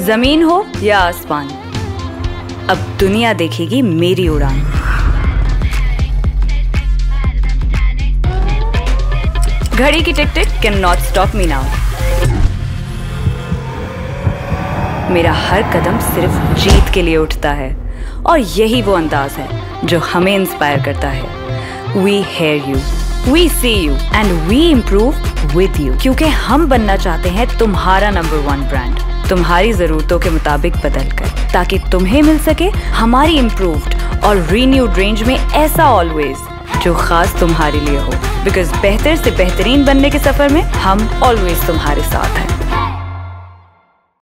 जमीन हो या आसमान, अब दुनिया देखेगी मेरी उड़ान। घड़ी की tick tick can not stop me now. मेरा हर कदम सिर्फ जीत के लिए उठता है और यही वो अंदाज है जो हमें इंस्पायर करता है। We hear you, we see you and we improve with you, क्योंकि हम बनना चाहते हैं तुम्हारा नंबर 1 ब्रांड, तुम्हारी जरूरतों के मुताबिक बदल कर, ताकि तुम्हें मिल सके हमारी इम्प्रूव्ड और रीन्यूड रेंज में ऐसा ऑलवेज जो खास तुम्हारे लिए हो। बिकॉज बेहतर से बेहतरीन बनने के सफर में हम ऑलवेज तुम्हारे साथ हैं।